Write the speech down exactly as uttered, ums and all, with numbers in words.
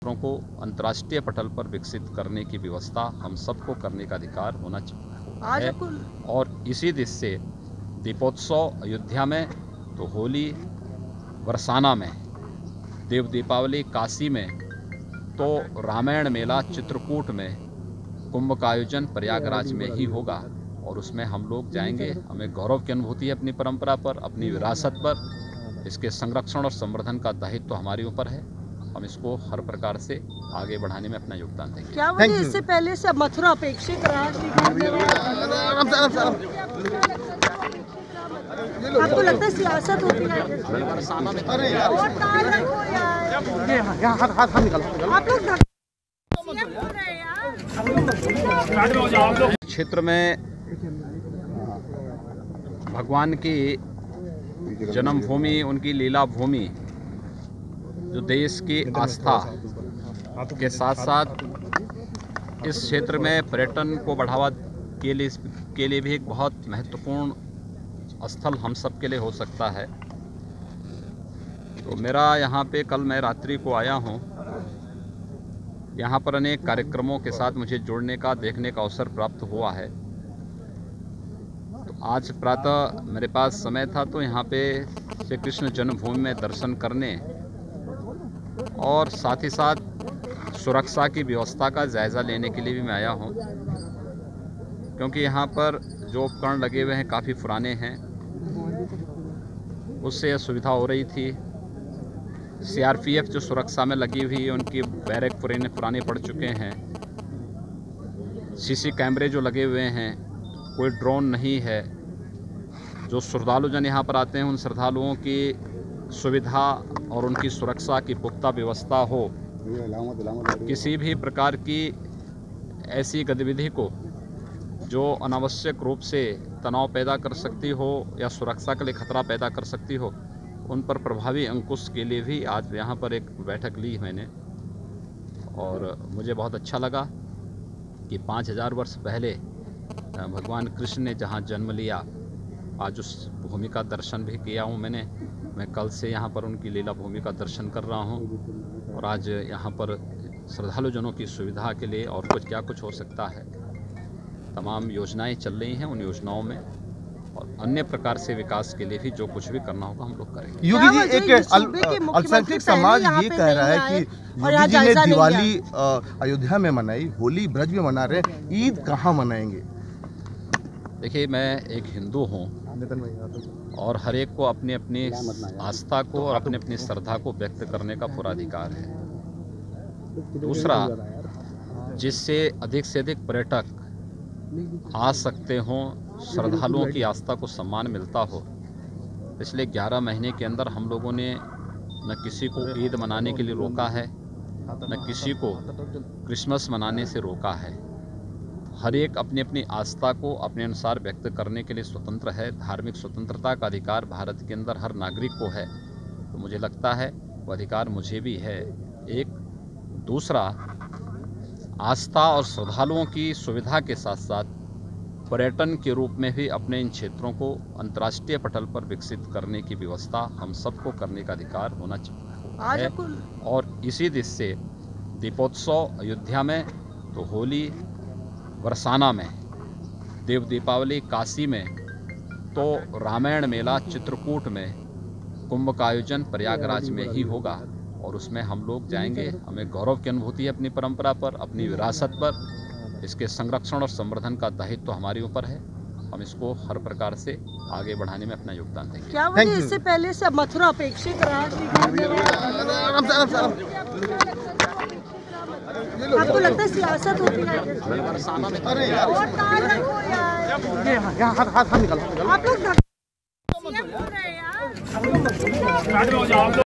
क्षेत्रों को अंतर्राष्ट्रीय पटल पर विकसित करने की व्यवस्था हम सबको करने का अधिकार होना चाहिए। और इसी दिश से दीपोत्सव अयोध्या में, तो होली बरसाना में, देव दीपावली काशी में, तो रामायण मेला चित्रकूट में, कुंभ का आयोजन प्रयागराज में ही होगा और उसमें हम लोग जाएंगे। हमें गौरव की अनुभूति है अपनी परंपरा पर, अपनी विरासत पर। इसके संरक्षण और संवर्धन का दायित्व तो हमारे ऊपर है। हम इसको हर प्रकार से आगे बढ़ाने में अपना योगदान देंगे। क्या वजह इससे पहले से मथुरा अपेक्षित रहा? आपको लगता है सियासत होती है? आप लोग क्षेत्र में भगवान की जन्मभूमि, उनकी लीला भूमि, जो देश की आस्था के साथ साथ इस क्षेत्र में पर्यटन को बढ़ावा के लिए के लिए भी एक बहुत महत्वपूर्ण स्थल हम सब के लिए हो सकता है। तो मेरा यहाँ पे कल मैं रात्रि को आया हूँ। यहाँ पर अनेक कार्यक्रमों के साथ मुझे जुड़ने का, देखने का अवसर प्राप्त हुआ है। तो आज प्रातः मेरे पास समय था तो यहाँ पे श्री कृष्ण जन्मभूमि में दर्शन करने और साथ ही साथ सुरक्षा की व्यवस्था का जायज़ा लेने के लिए भी मैं आया हूँ, क्योंकि यहाँ पर जो उपकरण लगे हुए हैं काफ़ी पुराने हैं, उससे यह सुविधा हो रही थी। सीआरपीएफ जो सुरक्षा में लगी हुई है, उनकी बैरक पुराने पुराने पड़ चुके हैं। सीसी कैमरे जो लगे हुए हैं, कोई ड्रोन नहीं है। जो श्रद्धालु जन यहाँ पर आते हैं, उन श्रद्धालुओं की सुविधा और उनकी सुरक्षा की पुख्ता व्यवस्था हो। किसी भी प्रकार की ऐसी गतिविधि को जो अनावश्यक रूप से तनाव पैदा कर सकती हो या सुरक्षा के लिए खतरा पैदा कर सकती हो, उन पर प्रभावी अंकुश के लिए भी आज यहाँ पर एक बैठक ली मैंने। और मुझे बहुत अच्छा लगा कि पाँच हजार वर्ष पहले भगवान कृष्ण ने जहाँ जन्म लिया, आज उस भूमि का दर्शन भी किया हूँ मैंने। मैं कल से यहाँ पर उनकी लीला भूमि का दर्शन कर रहा हूँ और आज यहाँ पर श्रद्धालु जनों की सुविधा के लिए और कुछ क्या कुछ हो सकता है, तमाम योजनाएं चल रही हैं। उन योजनाओं में और अन्य प्रकार से विकास के लिए भी जो कुछ भी करना होगा हम लोग करेंगे। योगी जी, एक अल्पसंख्यक समाज ये कह रहा है कि योगी जी ने दिवाली अयोध्या में मनाई, होली ब्रज में मना रहे, ईद कहाँ मनाएंगे? देखिए, मैं एक हिंदू हूँ और हर एक को अपनी अपनी आस्था को और अपनी अपनी श्रद्धा को व्यक्त करने का पूरा अधिकार है। दूसरा, जिससे अधिक से अधिक पर्यटक आ सकते हों, श्रद्धालुओं की आस्था को सम्मान मिलता हो। पिछले ग्यारह महीने के अंदर हम लोगों ने न किसी को ईद मनाने के लिए रोका है, न किसी को क्रिसमस मनाने से रोका है। हर एक अपनी अपनी आस्था को अपने अनुसार व्यक्त करने के लिए स्वतंत्र है। धार्मिक स्वतंत्रता का अधिकार भारत के अंदर हर नागरिक को है, तो मुझे लगता है वो अधिकार मुझे भी है। एक दूसरा, आस्था और श्रद्धालुओं की सुविधा के साथ साथ पर्यटन के रूप में भी अपने इन क्षेत्रों को अंतर्राष्ट्रीय पटल पर विकसित करने की व्यवस्था हम सबको करने का अधिकार होना चाहिए। और इसी दिश से दीपोत्सव अयोध्या में, तो होली बरसाना में, देव दीपावली काशी में, तो रामायण मेला चित्रकूट में, कुंभ का आयोजन प्रयागराज में ही होगा और उसमें हम लोग जाएंगे। हमें गौरव की अनुभूति है अपनी परंपरा पर, अपनी विरासत पर। इसके संरक्षण और संवर्धन का दायित्व तो हमारे ऊपर है। हम इसको हर प्रकार से आगे बढ़ाने में अपना योगदान देंगे। क्या वजह इससे पहले से मथुरा अपेक्षित रहा? आपको लगता है सियासत होती है? आप लोग